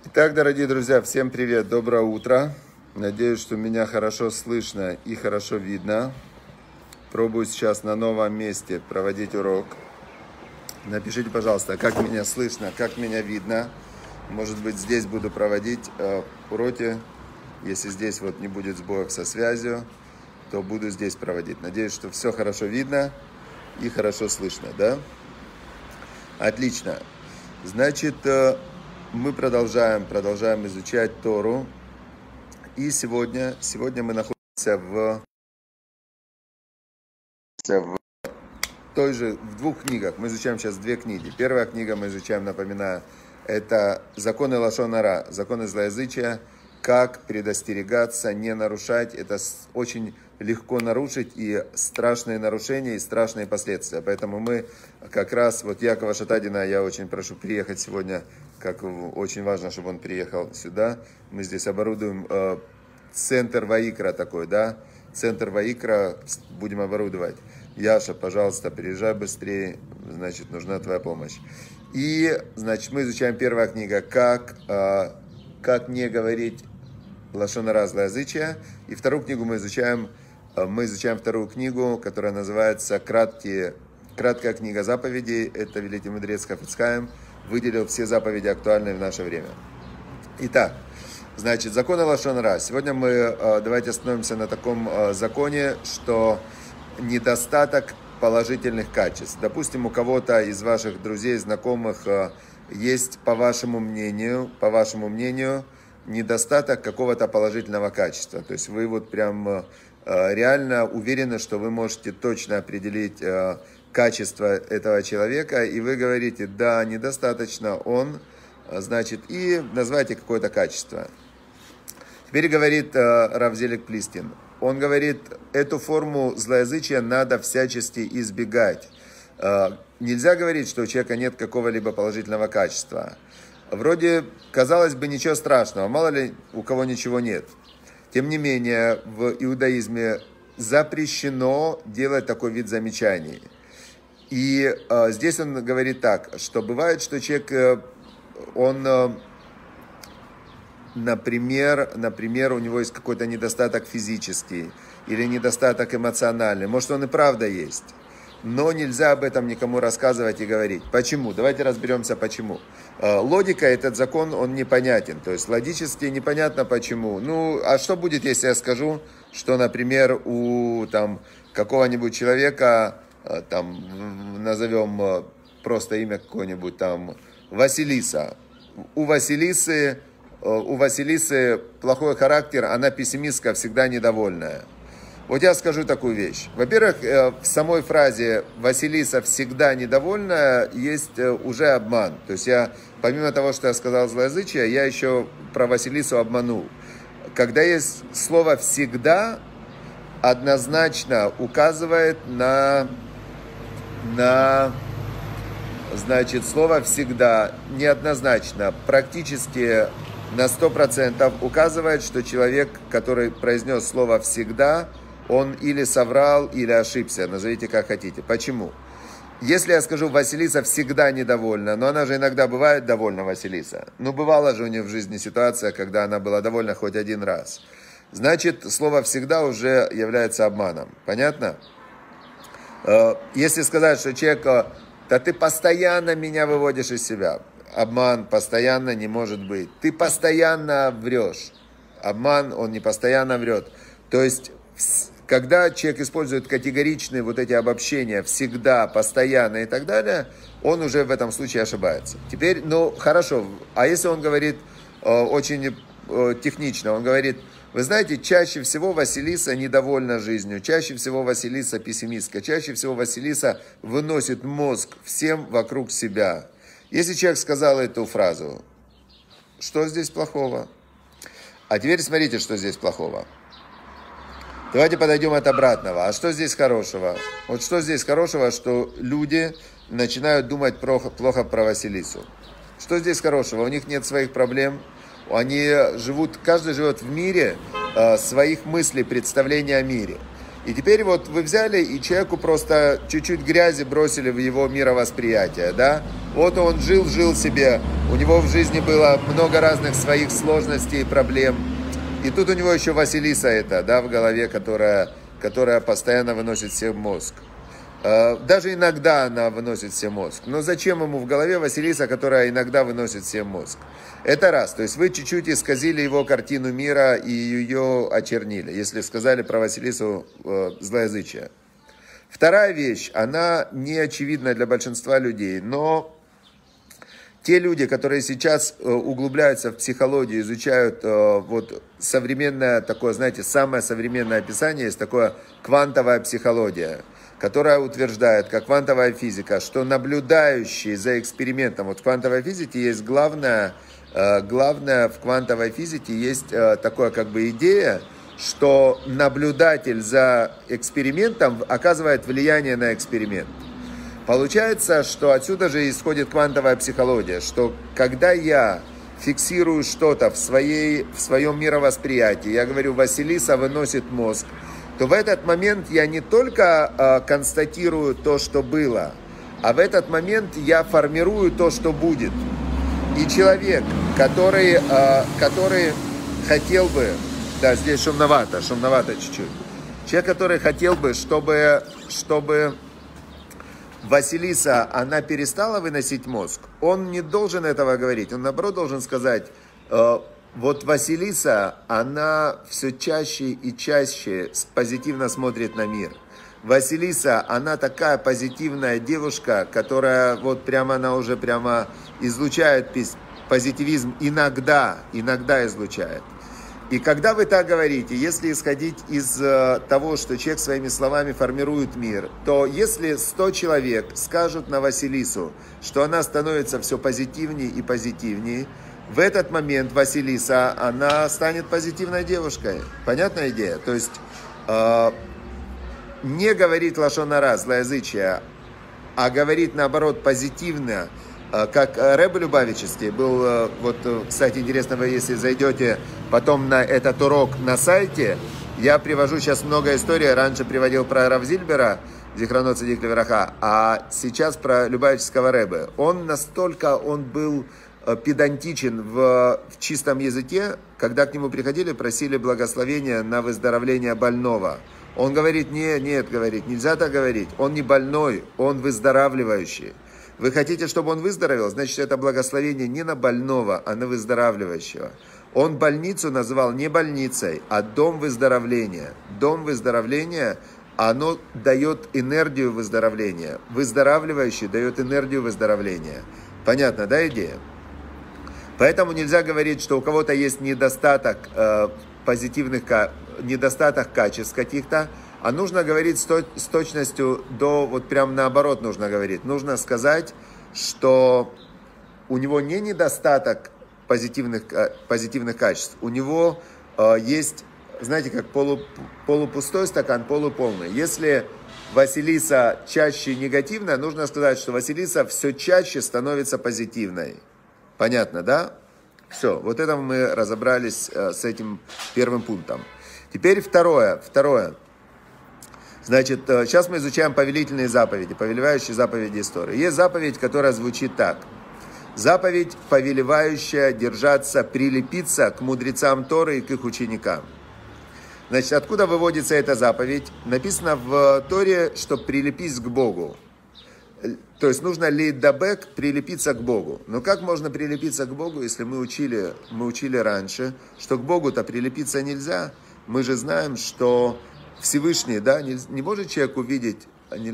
Итак, дорогие друзья, всем привет, доброе утро. Надеюсь, что меня хорошо слышно и хорошо видно. Пробую сейчас на новом месте проводить урок. Напишите, пожалуйста, как меня слышно, как меня видно. Может быть, здесь буду проводить уроки. Если здесь вот не будет сбоев со связью, то буду здесь проводить. Надеюсь, что все хорошо видно и хорошо слышно, да? Отлично. Значит, мы продолжаем изучать Тору. И сегодня мы находимся в в двух книгах. Мы изучаем сейчас две книги. Первая книга мы изучаем, напоминаю, это законы лашон ара, законы злоязычия, как предостерегаться, не нарушать. Это очень легко нарушить, и страшные нарушения, и страшные последствия. Поэтому мы как раз, вот Якова Шатадина я очень прошу приехать сегодня, как очень важно, чтобы он приехал сюда. Мы здесь оборудуем центр Ваикра такой, да, центр Ваикра будем оборудовать. Яша, пожалуйста, приезжай быстрее, значит, нужна твоя помощь. И, значит, мы изучаем первая книга, как не говорить лашон ара, злоязычия. И вторую книгу мы изучаем вторую книгу, которая называется «Краткая книга заповедей». Это великий мудрец Хафец Хаим выделил все заповеди, актуальные в наше время. Итак, значит, законы лашон ара. Сегодня мы давайте остановимся на таком законе, что недостаток положительных качеств. Допустим, у кого-то из ваших друзей, знакомых есть, по вашему мнению, недостаток какого-то положительного качества. То есть вы вот прям реально уверены, что вы можете точно определить качество этого человека, и вы говорите, да, недостаточно он, значит, и называйте какое-то качество. Теперь говорит Рав Зелик Плистин, он говорит, эту форму злоязычия надо всячески избегать. Нельзя говорить, что у человека нет какого-либо положительного качества. Вроде, казалось бы, ничего страшного, мало ли у кого ничего нет. Тем не менее, в иудаизме запрещено делать такой вид замечаний. И здесь он говорит так, что бывает, что человек, он, например, у него есть какой-то недостаток физический или недостаток эмоциональный. Может, он и правда есть. Но нельзя об этом никому рассказывать и говорить. Почему? Давайте разберемся, почему. Логика, этот закон, он непонятен. То есть логически непонятно почему. Ну, а что будет, если я скажу, что, например, у какого-нибудь человека, назовем просто имя какое-нибудь, Василиса. У Василисы плохой характер, она пессимистка, всегда недовольная. Вот я скажу такую вещь. Во-первых, в самой фразе «Василиса всегда недовольная» есть уже обман. То есть я, помимо того, что я сказал злоязычие, я еще про Василису обманул. Когда есть слово «всегда», однозначно указывает значит, слово «всегда» неоднозначно, практически на 100% указывает, что человек, который произнес слово «всегда», он или соврал, или ошибся. Назовите как хотите. Почему? Если я скажу, Василиса всегда недовольна, но она же иногда бывает довольна, Василиса. Ну, бывала же у нее в жизни ситуация, когда она была довольна хоть один раз. Значит, слово «всегда» уже является обманом. Понятно? Если сказать, что человек, да ты постоянно меня выводишь из себя. Обман постоянно не может быть. Ты постоянно врешь. Обман, он не постоянно врет. То есть, когда человек использует категоричные вот эти обобщения, всегда, постоянно и так далее, он уже в этом случае ошибается. Теперь, ну, хорошо, а если он говорит очень технично, он говорит, вы знаете, чаще всего Василиса недовольна жизнью, чаще всего Василиса пессимистка, чаще всего Василиса выносит мозг всем вокруг себя. Если человек сказал эту фразу, что здесь плохого? А теперь смотрите, что здесь плохого. Давайте подойдем от обратного. А что здесь хорошего? Вот что здесь хорошего, что люди начинают думать плохо про Василису. Что здесь хорошего? У них нет своих проблем. Они живут, каждый живет в мире своих мыслей, представлений о мире. И теперь вот вы взяли и человеку просто чуть-чуть грязи бросили в его мировосприятие, да? Вот он жил себе, у него в жизни было много разных своих сложностей и проблем. И тут у него еще Василиса эта, да, в голове, которая постоянно выносит всем мозг. Даже иногда она выносит всем мозг. Но зачем ему в голове Василиса, которая иногда выносит всем мозг? Это раз. То есть вы чуть-чуть исказили его картину мира и ее очернили, если сказали про Василису злоязычие. Вторая вещь, она не очевидна для большинства людей, но те люди, которые сейчас углубляются в психологию, изучают вот современное такое, знаете, самое современное описание, есть такое квантовая психология, которая утверждает, как квантовая физика, что наблюдающий за экспериментом, вот в квантовой физике есть главное в квантовой физике есть такая как бы идея, что наблюдатель за экспериментом оказывает влияние на эксперимент. Получается, что отсюда же исходит квантовая психология, что когда я фиксирую что-то в своем мировосприятии, я говорю, Василиса выносит мозг, то в этот момент я не только констатирую то, что было, а в этот момент я формирую то, что будет. И человек, который хотел бы, да, здесь шумновато чуть-чуть, человек, который хотел бы, чтобы Василиса, она перестала выносить мозг, он не должен этого говорить, он наоборот должен сказать, вот Василиса, она все чаще и чаще позитивно смотрит на мир. Василиса, она такая позитивная девушка, которая вот прямо, она уже прямо излучает позитивизм, иногда излучает. И когда вы так говорите, если исходить из того, что человек своими словами формирует мир, то если 100 человек скажут на Василису, что она становится все позитивнее и позитивнее, в этот момент Василиса, она станет позитивной девушкой. Понятная идея? То есть не говорить лашон ара, злоязычие, а говорить наоборот позитивно, как Ребе Любавический был, вот, кстати, интересно, вы если зайдете потом на этот урок на сайте, я привожу сейчас много историй, раньше приводил про Рав Зильбера, Зихронот Цадик Левраха, а сейчас про Любавического Ребе. Он был педантичен в чистом языке, когда к нему приходили, просили благословения на выздоровление больного. Он говорит, говорит, нельзя так говорить, он не больной, он выздоравливающий. Вы хотите, чтобы он выздоровел, значит, это благословение не на больного, а на выздоравливающего. Он больницу называл не больницей, а дом выздоровления. Дом выздоровления, оно дает энергию выздоровления. Выздоравливающий дает энергию выздоровления. Понятно, да, идея? Поэтому нельзя говорить, что у кого-то есть недостаток недостаток качеств каких-то, а нужно говорить с точностью до, вот прям наоборот нужно говорить. Нужно сказать, что у него не недостаток позитивных качеств, у него есть, знаете, как полупустой стакан, полуполный. Если Василиса чаще негативная, нужно сказать, что Василиса все чаще становится позитивной. Понятно, да? Все, вот это мы разобрались с этим первым пунктом. Теперь второе. Значит, сейчас мы изучаем повелительные заповеди, повелевающие заповеди истории. Есть заповедь, которая звучит так. Заповедь, повелевающая держаться, прилепиться к мудрецам Торы и к их ученикам. Значит, откуда выводится эта заповедь? Написано в Торе, что прилепись к Богу. То есть нужно лейдабек, прилепиться к Богу. Но как можно прилепиться к Богу, если мы учили раньше, что к Богу-то прилепиться нельзя? Мы же знаем, что Всевышний, да, не может человек увидеть,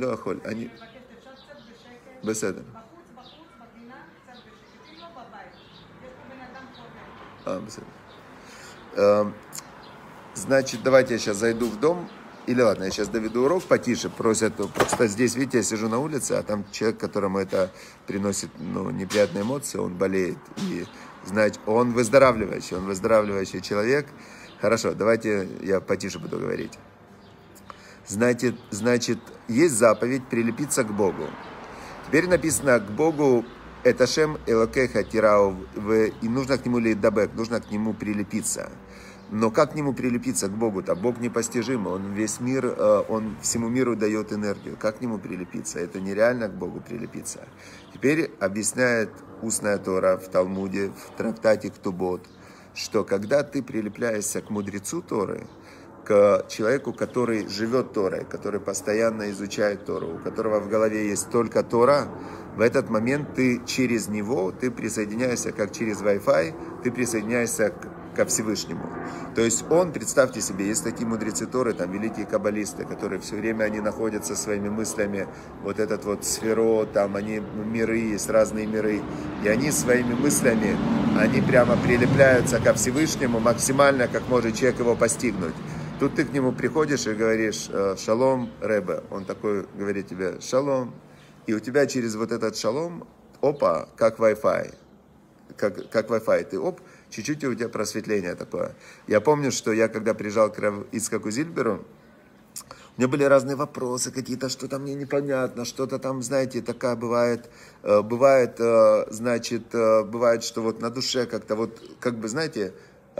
значит, давайте я сейчас зайду в дом. Или ладно, я сейчас доведу урок потише, просят, просто здесь, видите, я сижу на улице, а там человек, которому это приносит, неприятные эмоции, он болеет, и, значит, он выздоравливающий человек. Хорошо, давайте я потише буду говорить. Значит, есть заповедь прилепиться к Богу. Теперь написано к Богу, это Шем Элокеха Тирау, и нужно к нему лейдабек, нужно к нему прилепиться. Но как к нему прилепиться, к Богу-то? Бог непостижимый, он весь мир, он всему миру дает энергию. Как к нему прилепиться? Это нереально к Богу прилепиться. Теперь объясняет устная Тора в Талмуде, в трактате Ктубот, что когда ты прилепляешься к мудрецу Торы, к человеку, который живет Торой, который постоянно изучает Тору, у которого в голове есть только Тора, в этот момент ты через него, ты присоединяешься, как через Wi-Fi, ты присоединяешься ко Всевышнему. То есть он, представьте себе, есть такие мудрецы Торы, там великие каббалисты, которые все время они находятся своими мыслями, вот этот вот сферо, там они миры, есть разные миры, и они своими мыслями, они прямо прилепляются ко Всевышнему максимально, как может человек его постигнуть. Тут ты к нему приходишь и говоришь: «Шалом, Ребе». Он такой говорит тебе: «Шалом». И у тебя через вот этот шалом, опа, как Wi-Fi. Как Wi-Fi. Ты, чуть-чуть у тебя просветление такое. Я помню, что я, когда приезжал к Ицхаку Зильберу, у меня были разные вопросы какие-то, что-то мне непонятно, что-то там, знаете, такая бывает, значит, бывает, что вот на душе как-то вот, как бы, знаете,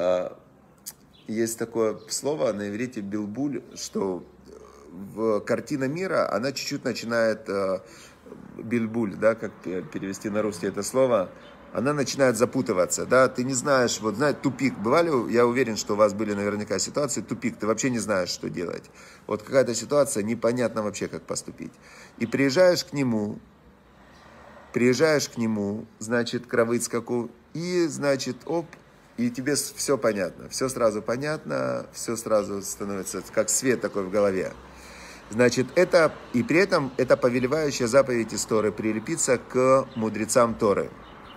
есть такое слово на иврите билбуль, что картина мира, она чуть-чуть начинает бильбуль, да, как перевести на русский это слово, она начинает запутываться, да, ты не знаешь, вот, знаете, тупик, бывали, я уверен, что у вас были наверняка ситуации, тупик, ты вообще не знаешь, что делать, вот какая-то ситуация, непонятно вообще, как поступить, и приезжаешь к нему, значит, к Рав Ицхаку, и, значит, и тебе все понятно, все сразу понятно, все сразу становится как свет такой в голове. Значит, это, и при этом это повелевающая заповедь из Торы, прилепиться к мудрецам Торы.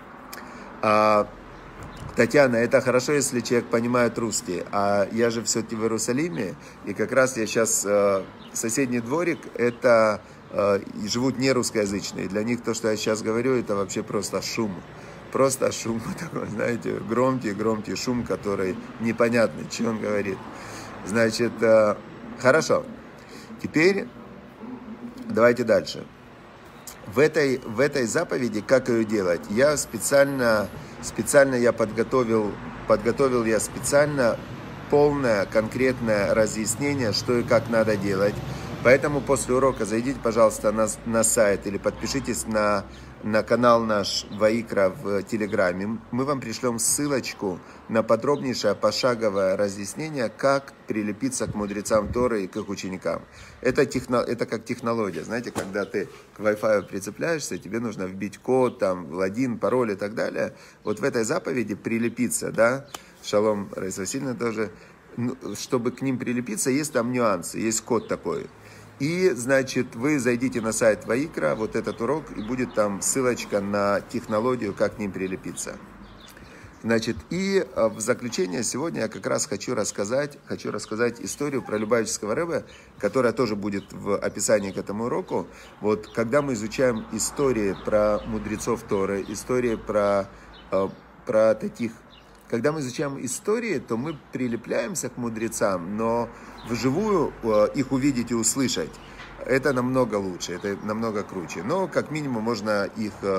Татьяна, это хорошо, если человек понимает русский, а я же все-таки в Иерусалиме, и как раз я сейчас, соседний дворик, это живут не русскоязычные, для них то, что я сейчас говорю, это вообще просто шум такой, знаете, громкий шум, который непонятный, что он говорит. Значит, хорошо. Теперь давайте дальше. В этой заповеди, как ее делать, я специально я подготовил я специально полное, конкретное разъяснение, что и как надо делать. Поэтому после урока зайдите, пожалуйста, на сайт или подпишитесь на канал наш Ваикра в Телеграме. Мы вам пришлем ссылочку на подробнейшее пошаговое разъяснение, как прилепиться к мудрецам Торы и к их ученикам. Это как технология. Знаете, когда ты к Wi-Fi прицепляешься, тебе нужно вбить код, там, логин, пароль и так далее. Вот в этой заповеди прилепиться, да, шалом, Раиса Васильевна тоже, чтобы к ним прилепиться, есть там нюансы, есть код такой. И, значит, вы зайдите на сайт Ваикра, вот этот урок, и будет там ссылочка на технологию, как к ним прилепиться. Значит, и в заключение сегодня я как раз хочу рассказать историю про Любавического Ребе, которая тоже будет в описании к этому уроку. Вот, когда мы изучаем истории про мудрецов Торы, истории про таких... Когда мы изучаем истории, то мы прилепляемся к мудрецам, но вживую их увидеть и услышать, это намного лучше, это намного круче. Но как минимум можно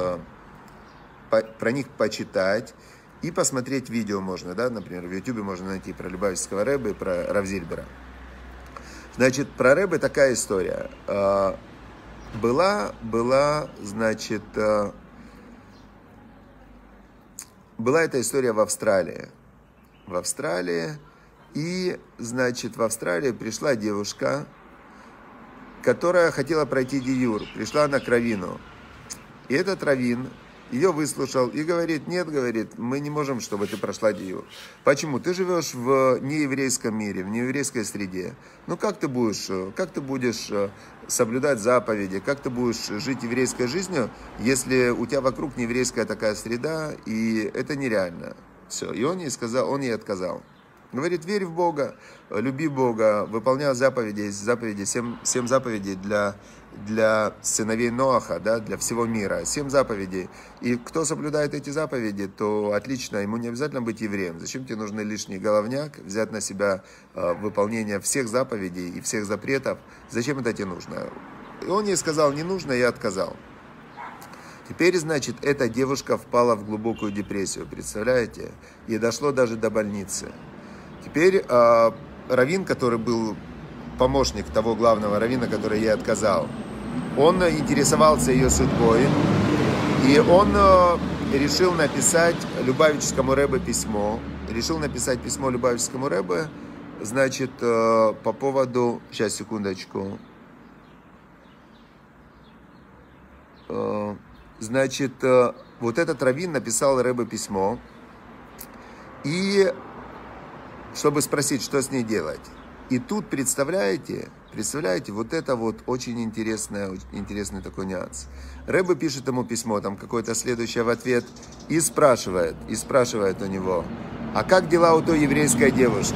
про них почитать и посмотреть видео можно, да, например, в YouTube можно найти про Любавического Ребе и про Рав Зильбера. Значит, про Ребе такая история. Была эта история в Австралии. И, значит, в Австралии пришла девушка, которая хотела пройти гиюр. Пришла она к раввину. И этот раввин ее выслушал и говорит: нет, говорит, мы не можем, чтобы ты прошла гиюр. Почему? Ты живешь в нееврейском мире, в нееврейской среде. Ну как ты будешь соблюдать заповеди, как ты будешь жить еврейской жизнью, если у тебя вокруг нееврейская такая среда, и это нереально. Все. И он ей отказал. Говорит: верь в Бога, люби Бога, выполняй заповеди, 7 заповедей для сыновей Ноаха, да, для всего мира, 7 заповедей. И кто соблюдает эти заповеди, то отлично, ему не обязательно быть евреем. Зачем тебе нужен лишний головняк, взять на себя выполнение всех заповедей и всех запретов? Зачем это тебе нужно? И он ей сказал: не нужно, я отказал. Теперь, значит, эта девушка впала в глубокую депрессию, представляете? Ей дошло даже до больницы. Теперь раввин, который был помощник того главного раввина, который ей отказал, он интересовался ее судьбой, и он решил написать Любавическому Ребе письмо. Решил написать письмо Любавическому Ребе, значит, по поводу... Сейчас, секундочку. Значит, вот этот раввин написал Ребе письмо, и чтобы спросить, что с ней делать. И тут, представляете, вот это вот очень интересный такой нюанс. Ребе пишет ему письмо, там какое-то следующее в ответ, и спрашивает у него, а как дела у той еврейской девушки?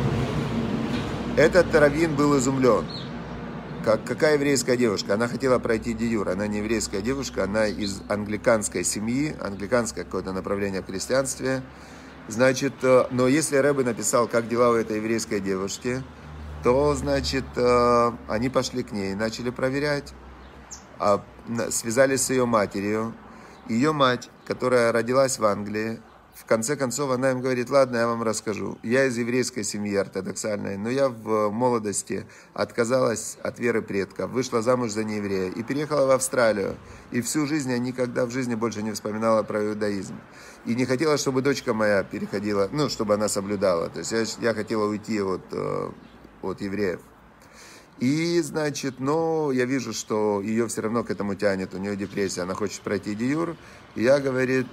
Этот раввин был изумлен. Какая еврейская девушка? Она хотела пройти диюр, она не еврейская девушка, она из англиканской семьи, англиканское какое-то направление в христианстве. Значит, но если Ребе написал, как дела у этой еврейской девушки, то, значит, они пошли к ней, начали проверять, связались с ее матерью. Ее мать, которая родилась в Англии, в конце концов, она им говорит, ладно, я вам расскажу. Я из еврейской семьи ортодоксальной, но я в молодости отказалась от веры предков, вышла замуж за нееврея и переехала в Австралию. И всю жизнь я никогда в жизни больше не вспоминала про иудаизм. И не хотела, чтобы дочка моя переходила, чтобы она соблюдала. То есть я хотела уйти от евреев. И, значит, я вижу, что ее все равно к этому тянет, у нее депрессия, она хочет пройти диюр. И я, говорит,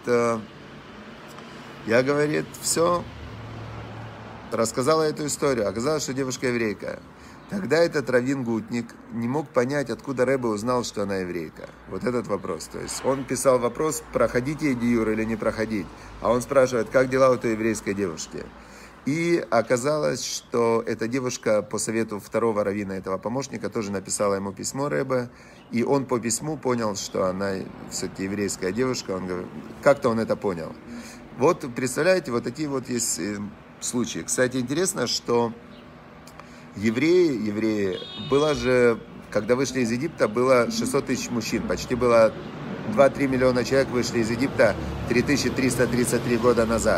все, рассказала эту историю. Оказалось, что девушка еврейка. Тогда этот раввин Гутник не мог понять, откуда Ребе узнал, что она еврейка. Вот этот вопрос. То есть он писал вопрос, проходить ей диюр или не проходить. А он спрашивает, как дела у той еврейской девушки. И оказалось, что эта девушка по совету второго раввина, этого помощника, тоже написала ему письмо Ребе. И он по письму понял, что она все-таки еврейская девушка. Как-то он это понял. Вот, представляете, вот такие вот есть случаи. Кстати, интересно, что евреи, было же, когда вышли из Египта, было 600 тысяч мужчин, почти было 2-3 миллиона человек вышли из Египта 3333 года назад.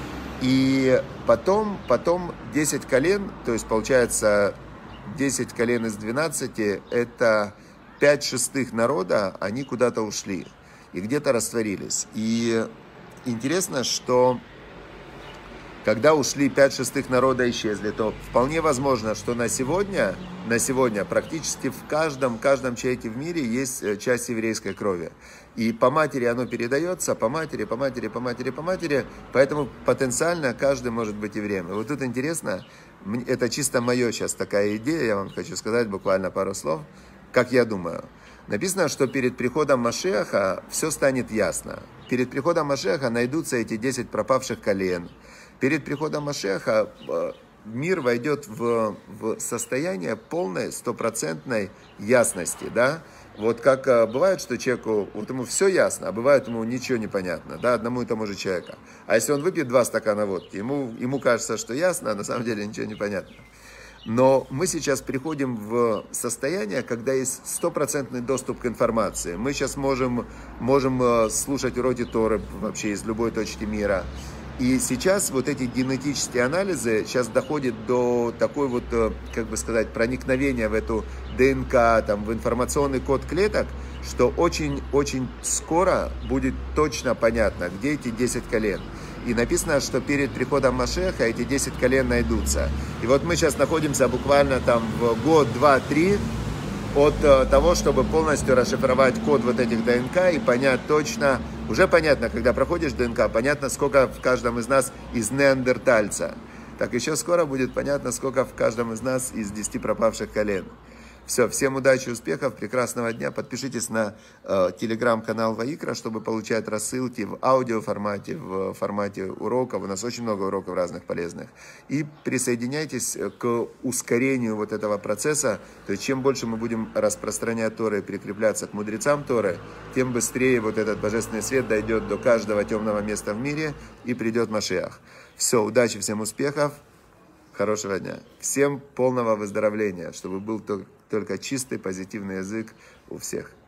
И потом 10 колен, то есть получается 10 колен из 12, это 5/6 народа, они куда-то ушли и где-то растворились. И интересно, что когда ушли 5/6 народа исчезли, то вполне возможно, что на сегодня практически в каждом человеке в мире есть часть еврейской крови. И по матери оно передается, по матери, поэтому потенциально каждый может быть евреем. И вот тут интересно, это чисто мое сейчас такая идея, я вам хочу сказать буквально пару слов, как я думаю. Написано, что перед приходом Машиаха все станет ясно. Перед приходом Машиаха найдутся эти 10 пропавших колен. Перед приходом Машиаха мир войдет в состояние полной, стопроцентной ясности, да? Вот как бывает, что человеку, вот ему все ясно, а бывает ему ничего не понятно, да, одному и тому же человеку. А если он выпьет 2 стакана водки, ему кажется, что ясно, а на самом деле ничего не понятно. Но мы сейчас приходим в состояние, когда есть стопроцентный доступ к информации. Мы сейчас можем слушать уроки Торы вообще из любой точки мира. И сейчас вот эти генетические анализы сейчас доходят до такой вот, как бы сказать, проникновения в эту ДНК, там, в информационный код клеток, что очень-очень скоро будет точно понятно, где эти 10 колен. И написано, что перед приходом Машиаха эти 10 колен найдутся. И вот мы сейчас находимся буквально там в год, 2, 3 от того, чтобы полностью расшифровать код вот этих ДНК и понять точно, уже понятно, когда проходишь ДНК, понятно, сколько в каждом из нас из неандертальца. Так еще скоро будет понятно, сколько в каждом из нас из 10 пропавших колен. Все, всем удачи, успехов, прекрасного дня. Подпишитесь на телеграм-канал Ваикра, чтобы получать рассылки в аудиоформате, в формате уроков. У нас очень много уроков разных полезных. И присоединяйтесь к ускорению вот этого процесса. То есть, чем больше мы будем распространять Торы и прикрепляться к мудрецам Торы, тем быстрее вот этот божественный свет дойдет до каждого темного места в мире и придет Машиах. Все, удачи, всем успехов. Хорошего дня. Всем полного выздоровления, чтобы был только чистый позитивный язык у всех.